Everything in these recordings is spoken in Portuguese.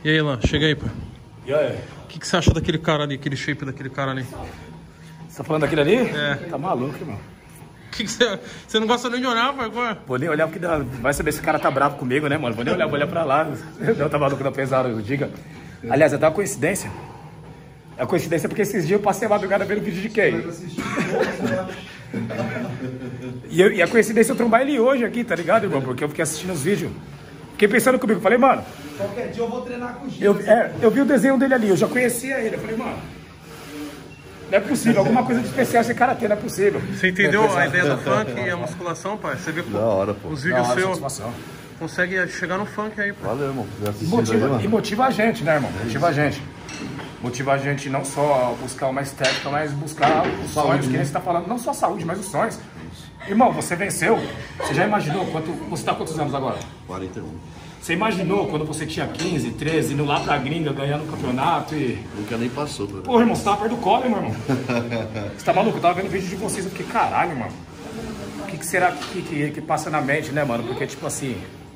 E aí, Lan, chega aí, pai. E aí? O que você acha daquele cara ali, aquele shape daquele cara ali? Você tá falando daquele ali? É. Tá maluco, irmão. Que você não gosta nem de olhar, pai? Qual é? Vou nem olhar porque vai saber se o cara tá bravo comigo, né, mano? Vou nem olhar, vou olhar pra lá. Não, tá maluco, não pesado, diga. Aliás, é até uma coincidência. É uma coincidência porque esses dias eu passei a madrugada vendo vídeo de quem? E a coincidência eu trombar ele hoje aqui, tá ligado, irmão? Porque eu fiquei assistindo os vídeos. Fiquei pensando comigo, falei, mano... Qualquer dia eu vou treinar com o Gil. Eu vi o desenho dele ali, eu já conhecia ele. Eu falei, mano... Não é possível, alguma coisa de especial esse cara tem, não é possível. Você entendeu a ideia do funk e a musculação, pai? Você vê Da hora, pô. os vídeos seus, Satisfação. consegue chegar no funk aí, pai. Valeu, irmão. E motiva a gente, né, irmão? Motiva a gente. Motiva a gente não só a buscar uma estética, mas buscar os sonhos que a gente tá falando. Não só a saúde, mas os sonhos. Irmão, você venceu. Você já imaginou você tá quantos anos agora? 41. Você imaginou quando você tinha 15, 13, indo lá pra gringa, ganhando o campeonato e... Nunca nem passou, pô. Pô, irmão, você tava perto do colo, hein, meu irmão? Você tá maluco? Eu tava vendo vídeo de vocês, eu fiquei, caralho, mano. O que será que passa na mente, né, mano? Porque, tipo assim...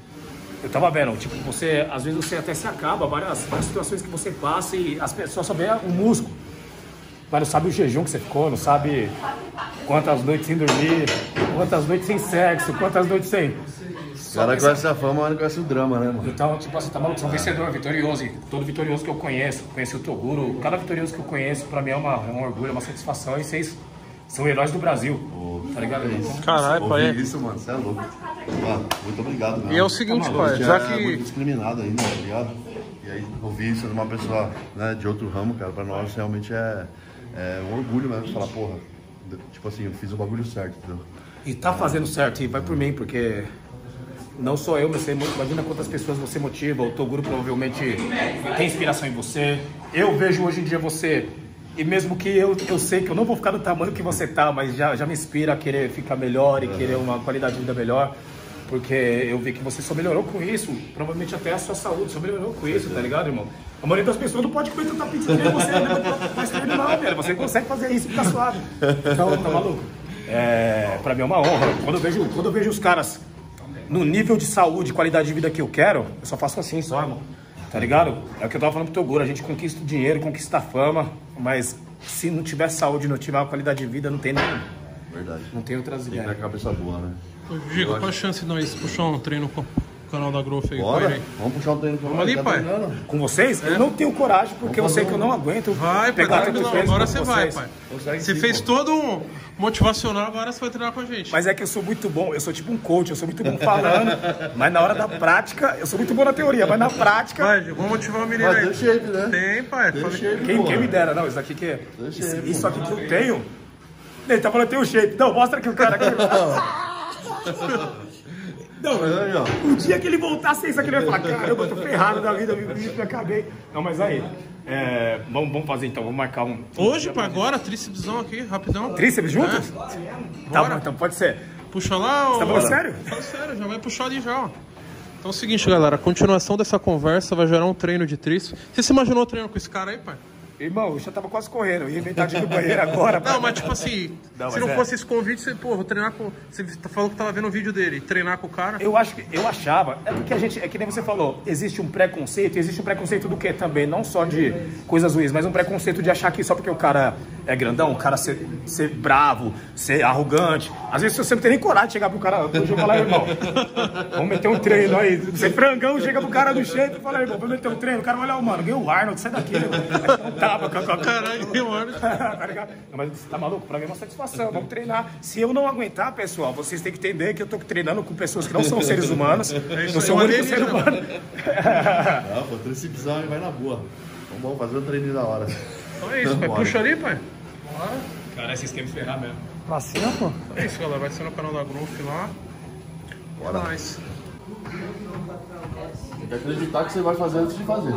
Eu tava vendo, tipo, você... Às vezes você até se acaba, várias situações que você passa e as pessoas só veem o músculo. Mas não sabe o jejum que você ficou, não sabe quantas noites sem dormir, quantas noites sem sexo, quantas noites sem... O cara conhece a fama, mas não conhece o drama, né, mano? Então, tipo assim, tá maluco, você é um vencedor, vitorioso. E todo vitorioso que eu conheço, conheci o Toguro, cada vitorioso que eu conheço, pra mim é um orgulho, é uma satisfação. E vocês são heróis do Brasil, tá ligado? Caralho, pai. Ouvi isso, mano, você é louco. Mano, muito obrigado, mesmo. E é o seguinte, A pai, gente já é que... muito discriminado ainda, tá ligado? E aí, ouvir isso de uma pessoa, né, de outro ramo, cara, pra nós realmente é um orgulho mesmo, falar, porra, tipo assim, eu fiz o bagulho certo, entendeu? E tá fazendo certo, e vai por mim, porque... Não só eu, mas você imagina quantas pessoas você motiva. O Toguro provavelmente tem inspiração em você. Eu vejo hoje em dia você, e mesmo que eu sei que eu não vou ficar do tamanho que você tá, mas já me inspira a querer ficar melhor e querer uma qualidade de vida melhor. Porque eu vi que você só melhorou com isso, provavelmente até a sua saúde só melhorou com isso, tá ligado, irmão? A maioria das pessoas não pode comer tanta pizza que nem você, mas não, velho. Você consegue fazer isso e ficar suave. Então, tá maluco? Pra mim é uma honra. Quando eu vejo os caras no nível de saúde, qualidade de vida que eu quero, eu só faço assim só, irmão. Tá ligado? É o que eu tava falando pro Toguro, a gente conquista o dinheiro, conquista a fama, mas se não tiver saúde, não tiver uma qualidade de vida, não tem nem... Verdade. Não tem outras Tem que ter ideias. a cabeça boa, né? Diga, qual a chance de nós puxar um treino com o canal da Growth aí? Bora, Com ele aí? vamos puxar um treino com Vamos ali, tá pai. treinando? Com vocês? Eu não tenho coragem, porque eu sei que eu não aguento. Vai, pai, pegar tá tanto tranquilo. peso Agora com você vai, vocês. pai. Consegue Você sim, fez pô. todo um motivacional, agora você vai treinar com a gente. Mas é que eu sou muito bom, eu sou tipo um coach, eu sou muito bom falando, mas na hora da prática, eu sou muito bom na teoria, mas na prática... Vai, vamos motivar o menino Mas aí. deu shape, né? Tem, pai. Deu Fala- shape, Quem porra. me dera, não, isso aqui que é... Deixa ele, Isso pô. aqui que eu tenho... Ele tá falando que tem um shape. Não, mostra aqui o cara aqui. Não, Mas aí, ó. o dia que ele voltasse isso aqui, ele vai falar, caramba, eu tô ferrado da vida, eu acabei. Não, mas aí, vamos fazer então, vamos marcar um... Hoje, pai, agora, trícepsão aqui, rapidão. Tríceps juntos? Tá Bora. bom, então pode ser. Puxa lá, ó. Tá falando sério? Fala sério, já vai puxar ali já, ó. Então é o seguinte, galera, a continuação dessa conversa vai gerar um treino de tríceps. Você se imaginou treino com esse cara aí, pai? Irmão, eu já tava quase correndo, eu ia inventar de ir no banheiro agora. Não, mas tipo assim, Não, se mas não fosse esse convite, você, pô, vou treinar com... Você falou que tava vendo o vídeo dele, treinar com o cara. Eu achava, é porque a gente, é que nem você falou, existe um preconceito do que também, não só de coisas ruins, mas um preconceito de achar que só porque o cara é grandão, o cara ser bravo, ser arrogante. Às vezes você não tem nem coragem de chegar pro cara, hoje eu falar, irmão, vamos meter um treino aí. Você frangão, chega pro cara do shape e fala, irmão, vamos meter um treino. O cara vai olhar, mano, ganhei o Arnold, sai daqui, irmão. Caralho, mano. Tá ligado? Não, mas você tá maluco? Pra mim é uma satisfação. Vamos treinar. Se eu não aguentar, pessoal, vocês têm que entender que eu tô treinando com pessoas que não são seres humanos. Eu sou o único ser humano. Não, pô, tricipsão e vai na boa. Vamos fazer um treininho da hora. Então é isso, pai. Bora. Puxa ali, pai. Cara, vocês querem me ferrar mesmo. Pra cima, pô. É isso, galera. Vai ser no canal da Growth lá. Bora. Nice. Tem que acreditar que você vai fazer antes de fazer.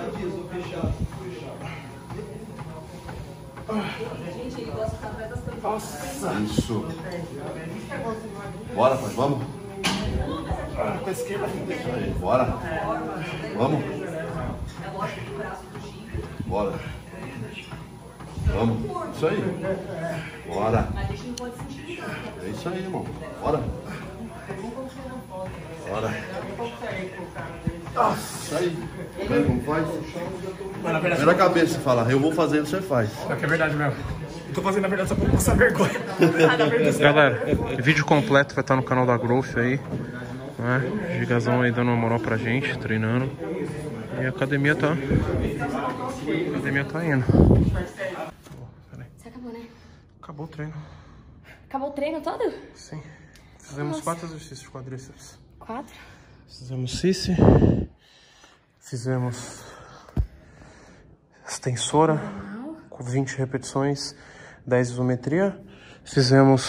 Isso. Bora, pai, vamos? Com a esquerda. Isso aí, bora. Vamos? Bora. Vamos. Isso aí. Bora. É isso aí, irmão. Bora. Bora. Isso aí. Sabe como faz? Mas na verdade, Primeira cabeça, você fala, eu vou fazendo, você faz. é que é verdade mesmo. Eu tô fazendo na verdade só pra não passar vergonha. Galera, vídeo completo vai estar no canal da Growth aí, né? Gigazão aí dando uma moral pra gente, treinando. E a academia tá indo. Você acabou, né? Acabou o treino. Acabou o treino todo? Sim. Fizemos 4 exercícios de quadríceps. 4? Fizemos cice. Fizemos extensora com 20 repetições, 10 isometria. Fizemos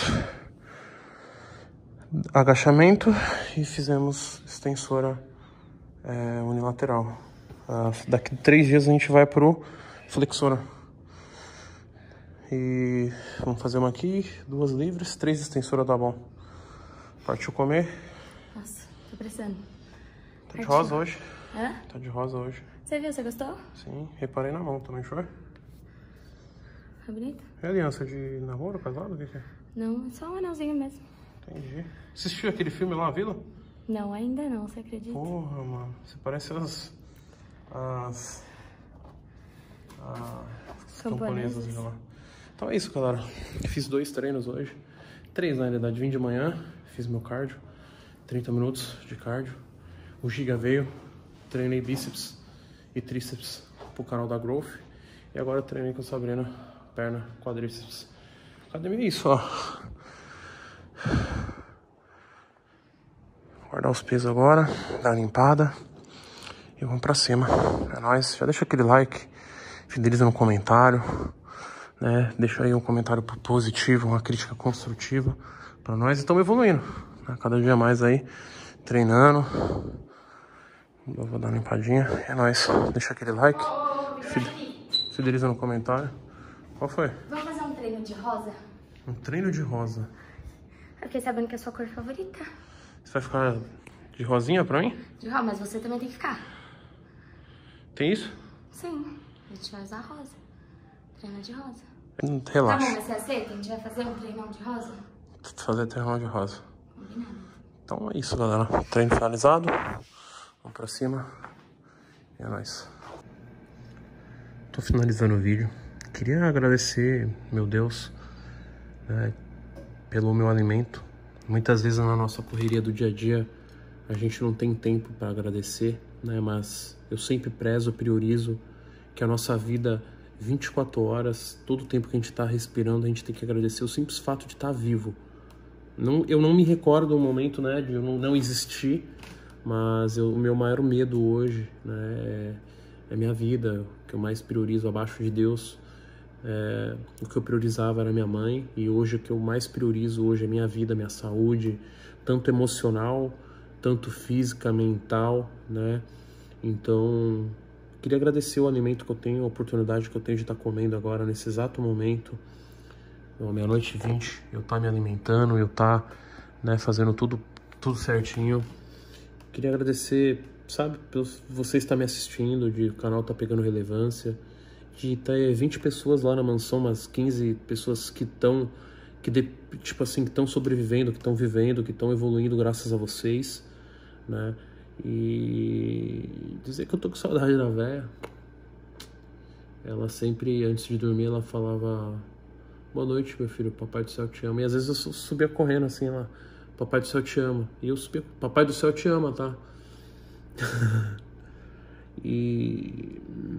agachamento e fizemos extensora unilateral. Daqui 3 dias a gente vai pro flexora. E vamos fazer uma aqui, 2 livres, 3 extensoras tá bom. Partiu comer. Nossa, tô precisando. Tá de rosa hoje. Hã? Tá de rosa hoje. Você viu? Você gostou? Sim, reparei na mão também, foi? Tá bonito? É aliança de namoro, casado? O que é? Não, é só um anelzinho mesmo. Entendi. Assistiu aquele filme lá, Vila? Não, ainda não, você acredita? Porra, mano. Você parece as camponesas de lá. Então é isso, galera. Fiz 2 treinos hoje. 3, na realidade. Vim de manhã, fiz meu cardio. 30 minutos de cardio. O Giga veio. Treinei bíceps e tríceps pro canal da Growth. E agora eu treinei com a Sabrina, perna, quadríceps. Academia é isso, ó. Guardar os pesos agora, dar uma limpada e vamos pra cima. É nóis. Já deixa aquele like, fideliza no comentário, né? Deixa aí um comentário positivo, uma crítica construtiva pra nós. Estamos evoluindo, né? Cada dia mais aí, treinando. Eu vou dar uma limpadinha. É nóis. Deixa aquele like, fideliza no comentário. Qual foi? Vamos fazer um treino de rosa? Um treino de rosa. Eu fiquei sabendo que é a sua cor favorita. Você vai ficar de rosinha pra mim? De rosa, mas você também tem que ficar. Tem isso? Sim, a gente vai usar rosa. Treino de rosa. Relaxa. Tá bom, mas você aceita? A gente vai fazer um treinão de rosa? Fazer treinão de rosa. Combinado. Então é isso, galera. Treino finalizado. Vamos pra cima. E é nóis. Tô finalizando o vídeo. Queria agradecer, meu Deus, né, pelo meu alimento. Muitas vezes na nossa correria do dia a dia a gente não tem tempo para agradecer, né? Mas eu sempre prezo, priorizo que a nossa vida, 24 horas, todo o tempo que a gente está respirando, a gente tem que agradecer o simples fato de estar vivo. Eu não me recordo um momento, né, de eu não existir, mas o meu maior medo hoje, né, é a minha vida. O que eu mais priorizo abaixo de Deus. O que eu priorizava era minha mãe, e hoje o que eu mais priorizo hoje é minha vida, minha saúde, tanto emocional, tanto física, mental, né? Então, queria agradecer o alimento que eu tenho, a oportunidade que eu tenho de estar comendo agora, nesse exato momento, meia-noite e 20, eu estar me alimentando, eu estar, né, fazendo tudo certinho. Queria agradecer, sabe, por você estar me assistindo, de o canal estar pegando relevância, de ter 20 pessoas lá na mansão, umas 15 pessoas que estão, tipo assim, que estão sobrevivendo, que estão vivendo, que estão evoluindo graças a vocês, né? E dizer que eu tô com saudade da véia. Ela sempre, antes de dormir, ela falava: boa noite, meu filho, papai do céu te ama. E às vezes eu subia correndo assim lá: papai do céu te ama. E eu subia: papai do céu te ama, tá? E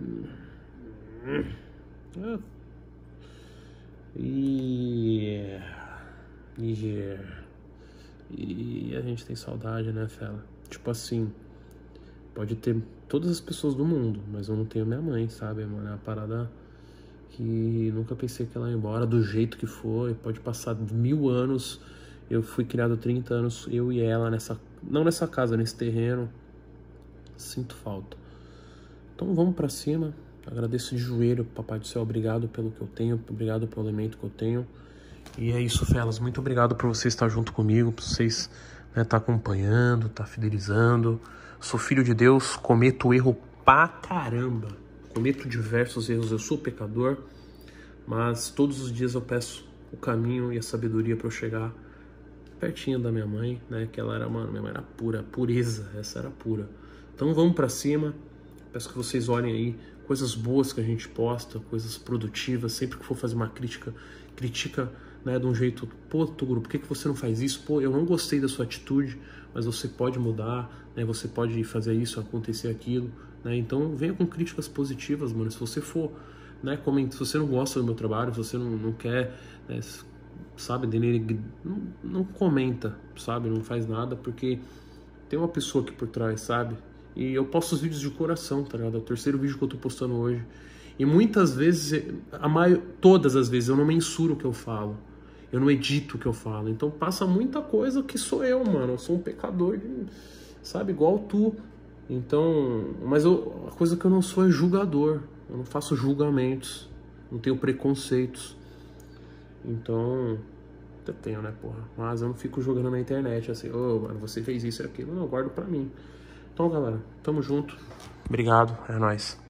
a gente tem saudade, né, fela? Tipo assim, pode ter todas as pessoas do mundo, mas eu não tenho minha mãe, sabe, mano? É uma parada que nunca pensei que ela ia embora do jeito que foi. Pode passar 1000 anos. Eu fui criado 30 anos, eu e ela, não nessa casa, nesse terreno. Sinto falta. Então vamos pra cima. Agradeço de joelho, papai do céu, obrigado pelo que eu tenho, obrigado pelo alimento que eu tenho. E é isso, felas, muito obrigado por vocês estar junto comigo, por vocês, né, estar acompanhando, estar fidelizando. Sou filho de Deus, cometo erro pra caramba, cometo diversos erros, eu sou pecador, mas todos os dias eu peço o caminho e a sabedoria para eu chegar pertinho da minha mãe, né, que ela era, mano, minha mãe era pura, pureza, essa era pura. Então vamos pra cima. Peço que vocês olhem aí coisas boas que a gente posta, coisas produtivas. Sempre que for fazer uma crítica, critica, né, de um jeito, pô, Toguro, por que você não faz isso? Pô, eu não gostei da sua atitude, mas você pode mudar, né, você pode fazer isso, acontecer aquilo, né? Então venha com críticas positivas, mano. Se você for, né, se você não gosta do meu trabalho, se você não quer, né, sabe, não comenta, sabe, não faz nada, porque tem uma pessoa aqui por trás, sabe? E eu posto os vídeos de coração, tá ligado? É o terceiro vídeo que eu tô postando hoje. E muitas vezes, todas as vezes, eu não mensuro o que eu falo. Eu não edito o que eu falo. Então passa muita coisa que sou eu, mano. Eu sou um pecador, sabe? Igual tu. Então, mas a coisa que eu não sou é julgador. Eu não faço julgamentos. Não tenho preconceitos. Então, até tenho, né, porra? Mas eu não fico jogando na internet assim, ô, mano, você fez isso e aquilo. Não, eu guardo pra mim. Então, galera, tamo junto. Obrigado, é nóis.